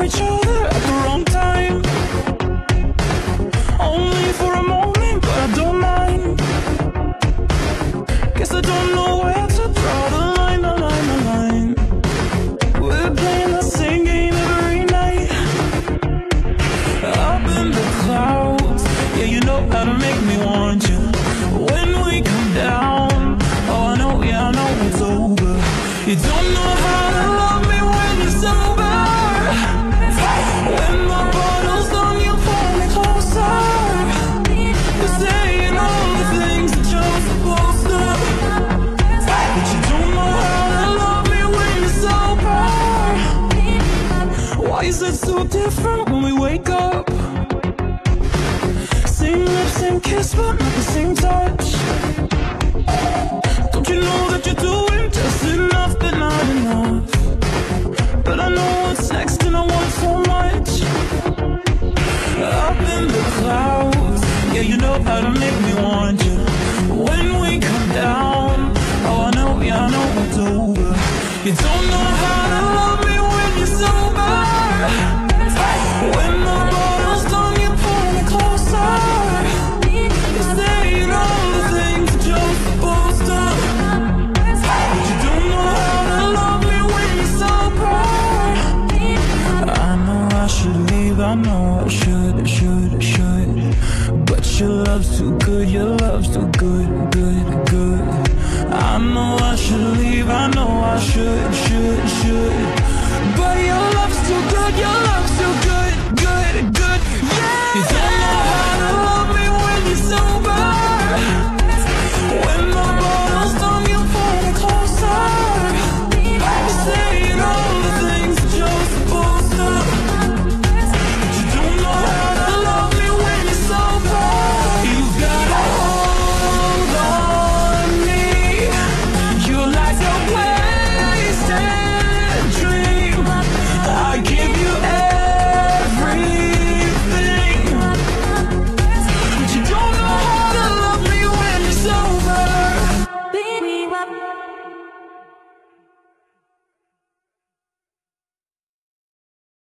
each other at the wrong time. Only for a moment, but I don't mind. Guess I don't know where to draw the line, the line, the line. We're playing the same game every night. Up in the clouds, yeah, you know how to make me want you. When we come down, oh I know, yeah, I know it's over. You don't know how to love me when you're sober. When my bottle's done, you pull me closer. You're saying all the things that you're supposed to, but you don't know how to love me when you're sober. Why is it so different when we wake up? Same lips, same kiss, but not the same touch. Don't you know that you're doing just enough, but not enough? But I know what's next and I want so much. Up in the clouds, yeah, you know how to make me want you. When we come down, oh I know, yeah, I know it's over. You don't know how to love me when you're sober. When the bottle's done, you pull me closer. You're saying all the things that you're supposed to, but you don't know how to love me when you're sober. I know I should leave, I know I should. But your love's too good, your love's too good, good, good. I know I should leave, I know I should.